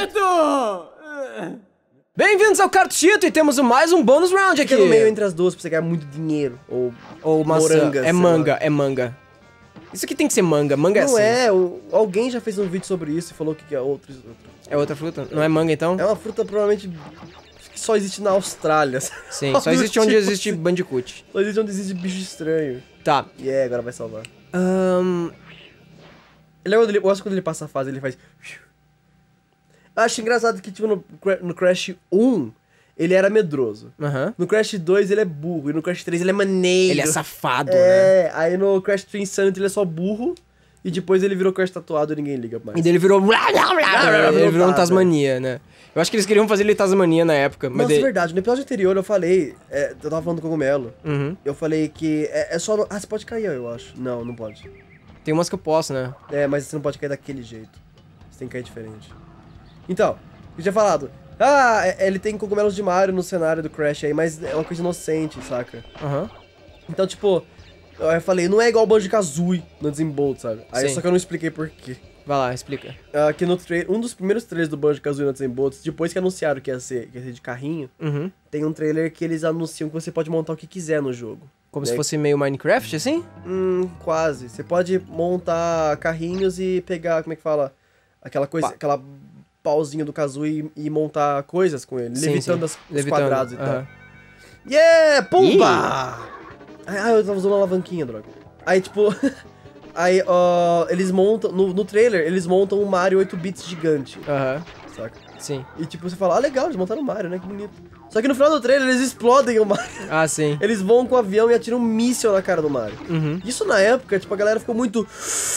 Cartuchito! Bem-vindos ao Cartuchito e temos mais um bônus round aqui. Fica no meio entre as duas pra você ganhar muito dinheiro. Ou maçã. Morangas, É manga, é manga. Isso aqui tem que ser manga, manga é assim. Não é, alguém já fez um vídeo sobre isso e falou que é outro. É outra fruta? Não é manga então? É uma fruta provavelmente que só existe na Austrália. Sim, só existe onde existe Bandicoot. Só existe onde existe bicho estranho. Tá. E agora vai salvar. Eu gosto quando ele passa a fase, ele faz... Eu acho engraçado que, tipo, no Crash 1, ele era medroso. No Crash 2, ele é burro. E no Crash 3, ele é maneiro. Ele é safado, né? Aí no Crash 3 Insanity, ele é só burro. E depois ele virou Crash tatuado e ninguém liga mais. E daí ele virou... Ele virou um Tasmania, né? Eu acho que eles queriam fazer ele Tasmania na época. Mas Nossa, é verdade. No episódio anterior eu falei... eu tava falando do cogumelo. Eu falei que é só... você pode cair, eu acho. Não, não pode. Tem umas que eu posso, né? Mas você não pode cair daquele jeito. Você tem que cair diferente. Então, eu tinha falado... ele tem cogumelos de Mario no cenário do Crash aí, mas é uma coisa inocente, saca? Então, tipo... Eu falei, não é igual o Banjo-Kazooie no Desembolt, sabe? Aí só que eu não expliquei por quê. Vai lá, explica. Que no um dos primeiros trailers do Banjo-Kazooie no Desembolt, depois que anunciaram que ia ser de carrinho, tem um trailer que eles anunciam que você pode montar o que quiser no jogo. Como se fosse meio Minecraft, assim? Quase. Você pode montar carrinhos e pegar, como é que fala? Aquela coisa, aquela pauzinho do Kazooie e montar coisas com ele, levitando os quadrados e tal. Yeah! Pumba! Eu tava usando uma alavanquinha, droga. Aí, tipo... aí, eles montam... No trailer, eles montam um Mario 8 bits gigante. Saca? Sim. E, tipo, você fala, legal, eles montaram o Mario, né? Que bonito. Só que no final do trailer, eles explodem o Mario. Sim. Eles voam com o avião e atiram um míssil na cara do Mario. Isso na época, tipo, a galera ficou muito...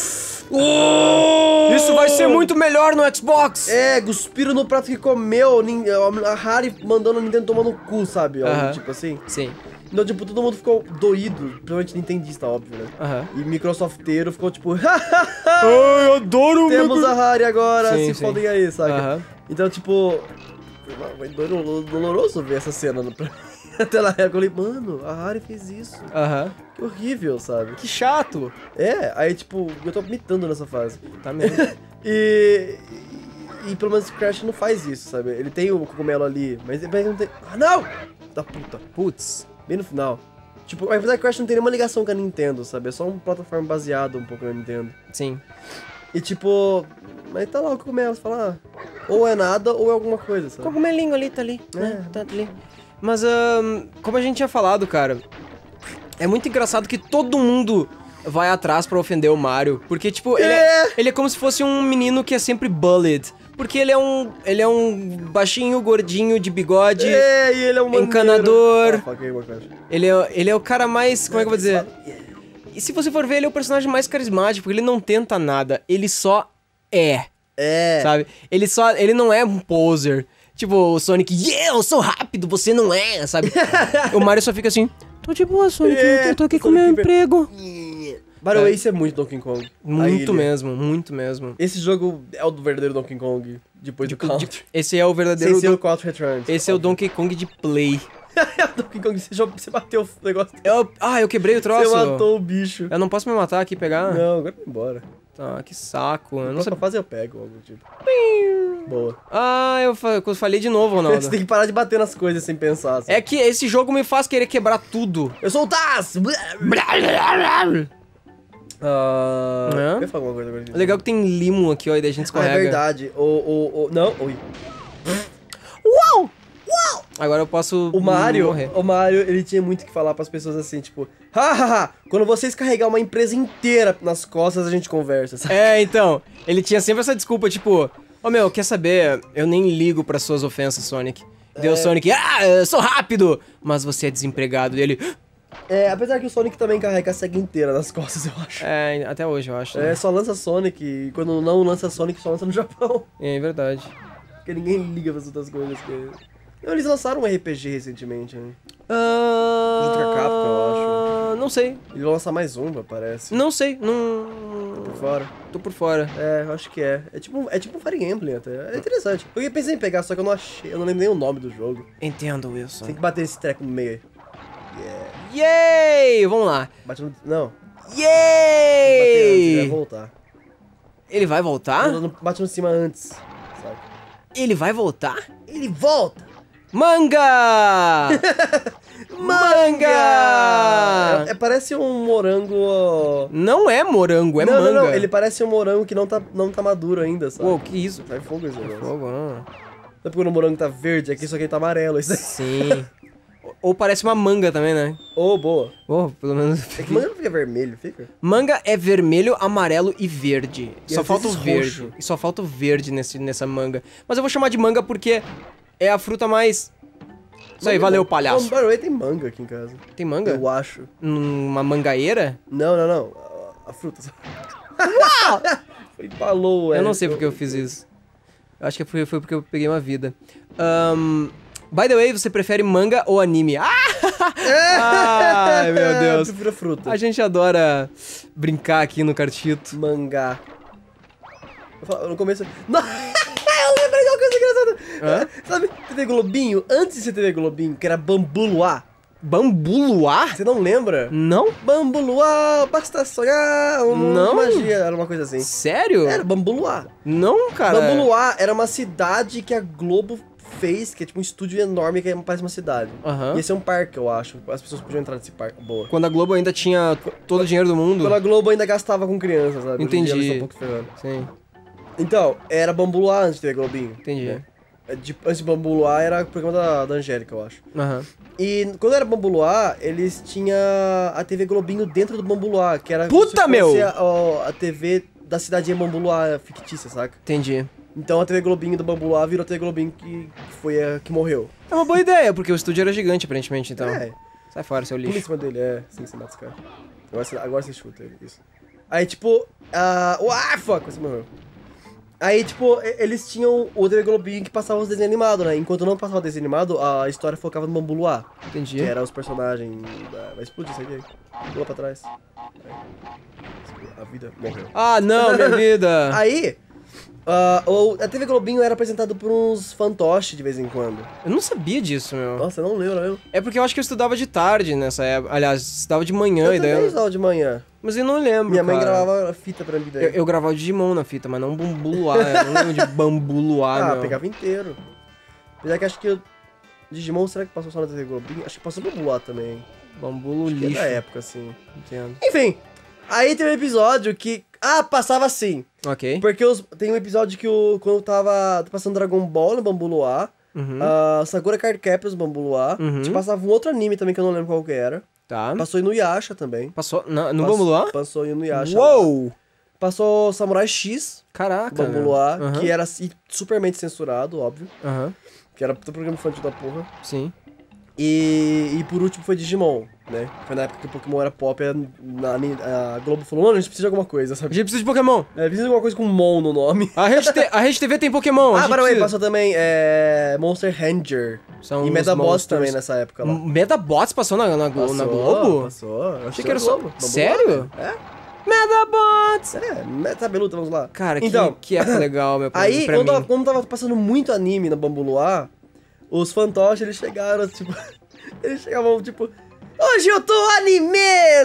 Isso vai ser muito melhor no Xbox! Cuspiram no prato que comeu, a Harry mandando a Nintendo tomar no cu, sabe? Tipo assim. Sim. Então, tipo, todo mundo ficou doído, principalmente nintendista, óbvio, né? E Microsofteiro ficou tipo... eu adoro temos a Harry agora, se fodem aí, saca? Uhum. Então, tipo... Foi doloroso ver essa cena pra mim. Até na época eu falei, mano, a Harry fez isso. Que horrível, sabe? Que chato. Aí, tipo, eu tô imitando nessa fase. Tá mesmo. E pelo menos o Crash não faz isso, sabe? Ele tem o cogumelo ali, mas ele não tem... não! Da puta. Putz. Bem no final. Tipo, a verdade Crash não tem nenhuma ligação com a Nintendo, sabe? É só uma plataforma baseada um pouco na Nintendo. Sim. E tipo... Mas tá lá o cogumelo, você fala... ou é nada, ou é alguma coisa, sabe? Cogumelinho ali, tá ali. Tá ali. Mas, como a gente tinha falado, cara... É muito engraçado que todo mundo vai atrás pra ofender o Mario. Porque, tipo, ele é como se fosse um menino que é sempre bullied. Porque ele é um baixinho, gordinho, de bigode. E ele é um encanador. Maneiro. Ele é o cara mais... Como é que eu vou dizer? E se você for ver, ele é o personagem mais carismático. Porque ele não tenta nada. Ele só é. Sabe? Ele não é um poser. Tipo, o Sonic, eu sou rápido, você não é, sabe? O Mario só fica assim... Tô de boa, Sonic, eu tô aqui com o meu emprego. Mario Ace é muito Donkey Kong. Muito mesmo, muito mesmo. Esse jogo é o do verdadeiro Donkey Kong, depois do Country. Esse é o verdadeiro... Sem ser o 4 Returns. Esse é o Donkey Kong de Play. Donkey Kong, você bateu o negócio. Eu quebrei o troço. Você matou o bicho. Eu não posso me matar aqui e pegar? Não, agora vai embora. Tá, que saco. Eu não sei fazer, eu pego algo tipo. Boa. Eu falei de novo, Ronaldo. Você tem que parar de bater nas coisas sem pensar. Assim. É que esse jogo me faz querer quebrar tudo. Eu sou o Taz! Eu ia falar alguma coisa agora. Legal que tem limo aqui, ó, e daí a gente escorrega. É verdade. Não, oi. Uau! Agora eu posso morrer. O Mario, ele tinha muito que falar pras pessoas assim, tipo... Hahaha, quando vocês carregar uma empresa inteira nas costas, a gente conversa, sabe? Então, ele tinha sempre essa desculpa, tipo... Meu, quer saber? Eu nem ligo pras suas ofensas, Sonic. Deu Sonic, eu sou rápido! Mas você é desempregado, e ele... apesar que o Sonic também carrega a SEGA inteira nas costas, eu acho. Até hoje, eu acho. Né? Só lança Sonic, e quando não lança Sonic, só lança no Japão. É verdade. Porque ninguém liga pras outras coisas que... Eles lançaram um RPG recentemente, né? Junto com a Capcom, eu acho. Não sei. Eles vão lançar mais um, parece. Não sei, não... Tô por fora. Tô por fora. Eu acho que é. É tipo um Fire Emblem até. É interessante. Eu pensei em pegar, só que eu não achei. Eu não lembro nem o nome do jogo. Entendo, Wilson. Tem que bater esse treco no meio aí. Yay! Vamos lá. Bate no... Não. Yay! Ele vai voltar. Ele vai voltar? Não, bate no cima antes, sabe? Ele vai voltar? Ele volta! Manga! Manga! Parece um morango... Não é morango, é manga. Não, ele parece um morango que não tá maduro ainda, sabe? Uou, que isso? Vai fogo esse negócio. Fogo, não. Sabe porque o morango tá verde, aqui só que ele tá amarelo. Isso aí. Sim. Ou parece uma manga também, né? Boa. Pelo menos... É que manga não fica vermelho, fica? Manga é vermelho, amarelo e verde. E só às falta o vezes verde. roxo. E só falta o verde nessa manga. Mas eu vou chamar de manga porque é a fruta mais... Isso aí, valeu, palhaço. Tem manga aqui em casa. Tem manga? Eu acho. Uma mangaeira? Não. A fruta. Falou, Eu não sei porque eu fiz isso. Eu acho que foi porque eu peguei uma vida. By the way, você prefere manga ou anime? Ai, meu Deus. Eu prefiro fruta. A gente adora brincar aqui no Cartito. Mangá. No começo... Não. Eu lembrei de uma coisa engraçada. Sabe, TV Globinho? Antes de ser TV Globinho, que era Bambu Luar. Bambu Luar? Você não lembra? Não? Bambu Luar, basta sonhar, Não. magia, era uma coisa assim. Sério? Era Bambu Luar. Não, cara. Bambu Luar era uma cidade que a Globo fez, que é tipo um estúdio enorme que parece uma cidade. E esse é um parque, eu acho. As pessoas podiam entrar nesse parque. Boa. Quando a Globo ainda tinha todo o dinheiro do mundo. Quando a Globo ainda gastava com crianças, sabe? Entendi. Hoje em dia eles estão um pouco ferrando. Sim, Então, era Bambu Luar antes de ter Globinho. entendi. Antes de Bambu Luar era o programa da Angélica, eu acho. E quando era Bambu Luar, eles tinham a TV Globinho dentro do Bambu Luar, que era Puta, meu! A TV da cidade de Bambu Luar fictícia, saca? Entendi. Então a TV Globinho do Bambu Luar virou a TV Globinho que foi a que morreu. É uma boa ideia, porque o estúdio era gigante, aparentemente, então. É. Sai fora, seu Pula em lixo. cima dele, sim, você mata esse cara. Agora você chuta ele, isso. Aí, tipo, fuck, você morreu. Aí, tipo, eles tinham o TV Globinho que passava os desenhos animados, né? Enquanto não passava o desenho animado, a história focava no Bambu Luar. Entendi. Que eram os personagens Vai explodir isso aqui. Pula pra trás. A vida morreu. Ah, não, minha vida. Aí, a TV Globinho era apresentado por uns fantoches de vez em quando. Eu não sabia disso, meu. Nossa, eu não lembro mesmo. É porque eu acho que eu estudava de tarde nessa época. Aliás, estudava de manhã e daí. Eu estudava de manhã. Mas eu não lembro. Minha mãe cara. gravava fita pra mim daí. Eu gravava o Digimon na fita, mas não Bambu Luar. Eu não lembro de Bambu Luar, meu. Pegava inteiro. Apesar que acho que Digimon, será que passou só na TV Globinho? Acho que passou no Bambu Luar também. Bambu Acho que é lixo. da época, assim. Entendo. Enfim, aí tem um episódio que... passava assim. Ok. Porque tem um episódio que quando tava passando Dragon Ball no Bambu Luar, Sakura Card Captors no Bambu Luar, passava um outro anime também que eu não lembro qual que era. Tá. Passou no Yasha também. Passou no Bambu Luar? Passou no Yasha. Uou! Passou Samurai X, Caraca, Bambu Luar, que era supermente censurado, óbvio. Que era todo programa infantil da porra. Sim. E por último foi Digimon, né? Foi na época que o Pokémon era pop, a Globo falou, mano, a gente precisa de alguma coisa, A sabe? gente precisa de Pokémon. Precisa de alguma coisa com Mon no nome. A Rede TV tem Pokémon. a gente By the way, precisa. passou também Monster Ranger. São E os Medabots monsters. também nessa época lá. Medabots passou na Globo? Passou. Eu Achei que era só... Globo. Sério? É? Medabots! Tabeluta, vamos lá. Cara, então, que época legal, meu aí, pra mim. quando tava passando muito anime na Bambu Luar, os fantoches, eles chegaram, tipo... Eles chegavam, tipo... Hoje eu tô anime!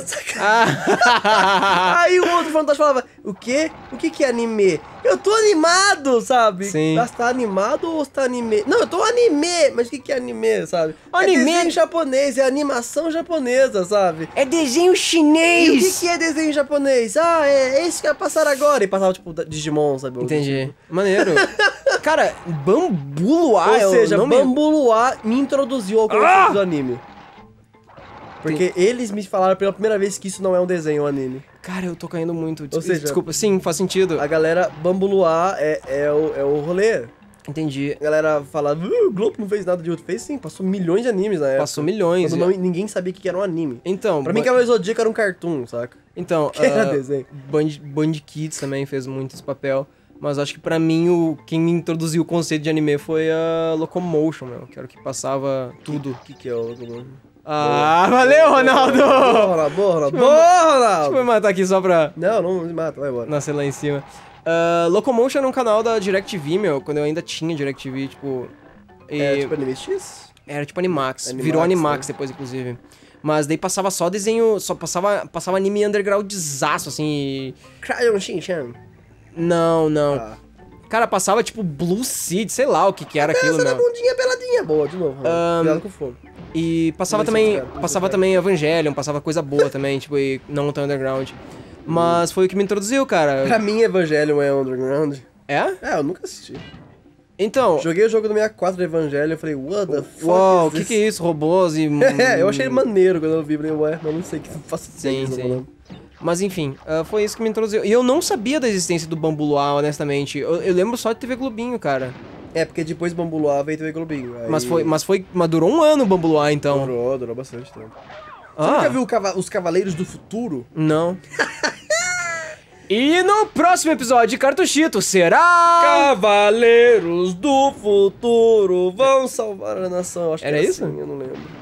Aí o outro fantoche falava, o quê? O que é anime? Eu tô animado, sabe? Sim. Você tá animado ou você tá anime? Não, eu tô anime, mas o que é anime, sabe? Anime? É desenho japonês, é animação japonesa, sabe? É desenho E o chinês! que é desenho japonês? É esse que vai passar agora. E passava, tipo, Digimon, sabe? Entendi. Maneiro. Cara, Bambu Luar Ou seja, é o nome... Bambu Luar me introduziu ao conceito do anime. Porque eles me falaram pela primeira vez que isso não é um desenho, um anime. Cara, eu tô caindo muito. Ou seja, desculpa, sim, faz sentido. A galera, Bambu Luar é o rolê. Entendi. A galera fala, o Globo não fez nada de outro. Fez sim, passou milhões de animes na época. Passou milhões. Quando ninguém sabia o que era um anime. Então... Pra mim, Cavaleiro Zodíaco era um cartoon, saca? Então, Que era desenho. Band Kids também fez muito esse papel. Mas acho que pra mim, quem me introduziu o conceito de anime foi a Locomotion, meu. Que era o que passava tudo. O que é o Locomotion? Ah, valeu, Ronaldo! Boa, Ronaldo! Boa, Deixa Ronaldo! eu matar aqui só pra Não me mata, vai embora. nascer lá em cima. Locomotion era um canal da DirecTV, meu, quando eu ainda tinha DirecTV, tipo... É tipo Anime X? Era tipo Animax. Animax, Virou Animax né? depois, inclusive. Mas daí passava só desenho, só passava anime undergroundzaço, assim, Crayon Shin-chan. Não. Ah. Cara, passava tipo Blue Seed, sei lá o que era aquilo, meu. Essa da bundinha peladinha, boa, de novo. Cuidado com o fogo. E passava também Evangelion, passava coisa boa também, tipo, e não tão underground. Mas foi o que me introduziu, cara. Pra mim, Evangelion é underground. É? É, eu nunca assisti. Então... Joguei o jogo do 64 do Evangelion, eu falei, what the fuck Uau, o que é isso? Robôs e... eu achei ele maneiro quando eu vi, falei, ué, mas não sei o que faço. Sim. Mas enfim, foi isso que me introduziu. E eu não sabia da existência do Bambu Luar, honestamente. Eu lembro só de TV Globinho, cara. É, porque depois do Bambu Luar veio TV Globinho. Aí... Mas durou um ano o Bambu Luar, então. Durou bastante tempo. Você nunca viu os Cavaleiros do Futuro? Não. E no próximo episódio de Cartuchito será... Cavaleiros do Futuro vão salvar a nação. Eu acho que era isso? Assim, eu não lembro.